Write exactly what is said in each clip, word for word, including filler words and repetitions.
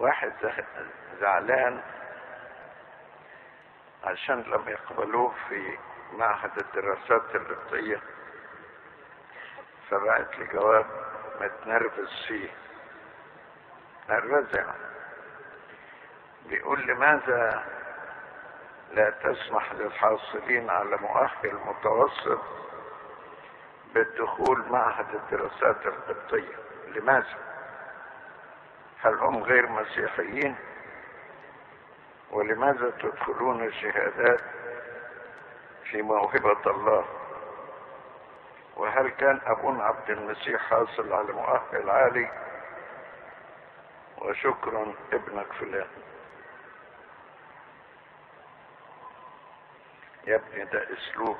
واحد زعلان عشان لم يقبلوه في معهد الدراسات القبطية، فبعت لي جواب متنرفز فيه، نرفز يعني. بيقول لماذا لا تسمح للحاصلين على مؤهل متوسط بالدخول معهد الدراسات القبطية؟ لماذا؟ هل هم غير مسيحيين؟ ولماذا تدخلون الشهادات في موهبة الله؟ وهل كان أبونا عبد المسيح حاصل على مؤهل عالي؟ وشكرا ابنك فلان. يا ابني ده اسلوب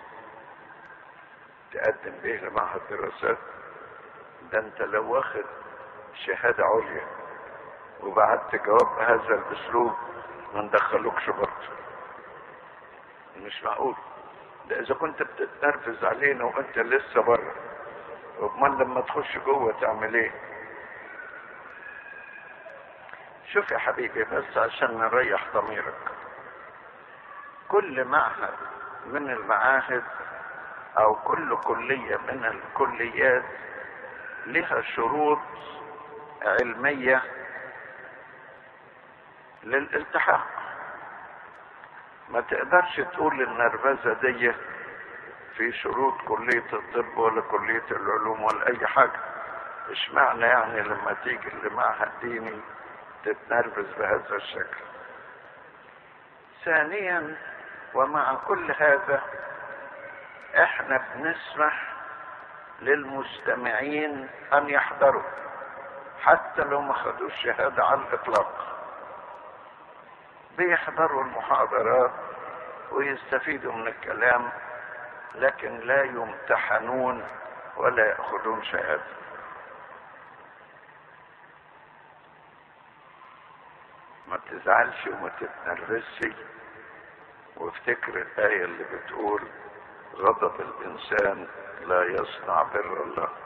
تقدم به لمعهد الدراسات؟ ده انت لو واخد شهادة عليا وبعت جواب بهذا الاسلوب ما ندخلوكش برضه. مش معقول. ده اذا كنت بتتنرفز علينا وانت لسه بره، امال لما تخش جوه تعمل ايه؟ شوف يا حبيبي، بس عشان نريح ضميرك، كل معهد من المعاهد او كل كلية من الكليات لها شروط علمية للالتحاق. ما تقدرش تقول النرفزة دي في شروط كلية الطب ولا كلية العلوم ولا اي حاجة. اشمعنى يعني لما تيجي لمعهد ديني تتنرفز بهذا الشكل؟ ثانيا، ومع كل هذا احنا بنسمح للمستمعين ان يحضروا حتى لو ما خدوش شهادة على الاطلاق. بيحضروا المحاضرات ويستفيدوا من الكلام، لكن لا يمتحنون ولا يأخذون شهادة. ما تزعلش وما تتنرفزش، وافتكر الآية اللي بتقول غضب الإنسان لا يصنع بر الله.